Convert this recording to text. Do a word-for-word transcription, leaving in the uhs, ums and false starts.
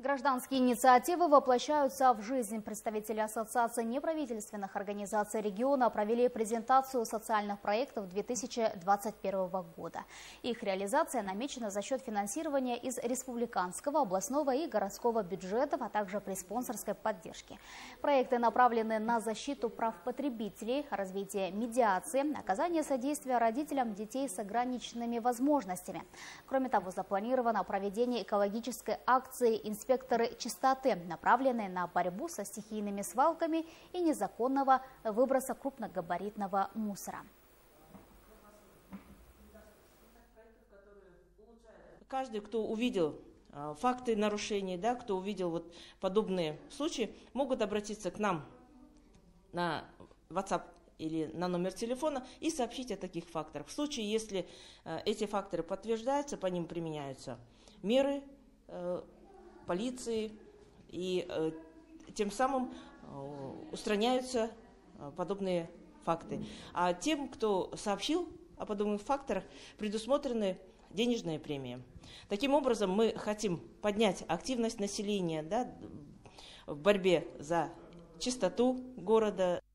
Гражданские инициативы воплощаются в жизнь. Представители Ассоциации неправительственных организаций региона провели презентацию социальных проектов две тысячи двадцать первого года. Их реализация намечена за счет финансирования из республиканского, областного и городского бюджетов, а также при спонсорской поддержке. Проекты направлены на защиту прав потребителей, развитие медиации, оказание содействия родителям детей с ограниченными возможностями. Кроме того, запланировано проведение экологической акции «Инспекторы чистоты», направленные на борьбу со стихийными свалками и незаконного выброса крупногабаритного мусора. Каждый, кто увидел факты нарушений, да, кто увидел вот подобные случаи, могут обратиться к нам на WhatsApp или на номер телефона и сообщить о таких факторах. В случае, если эти факторы подтверждаются, по ним применяются меры полиции, и э, тем самым э, устраняются э, подобные факты. А тем, кто сообщил о подобных факторах, предусмотрены денежные премии. Таким образом, мы хотим поднять активность населения, да, в борьбе за чистоту города.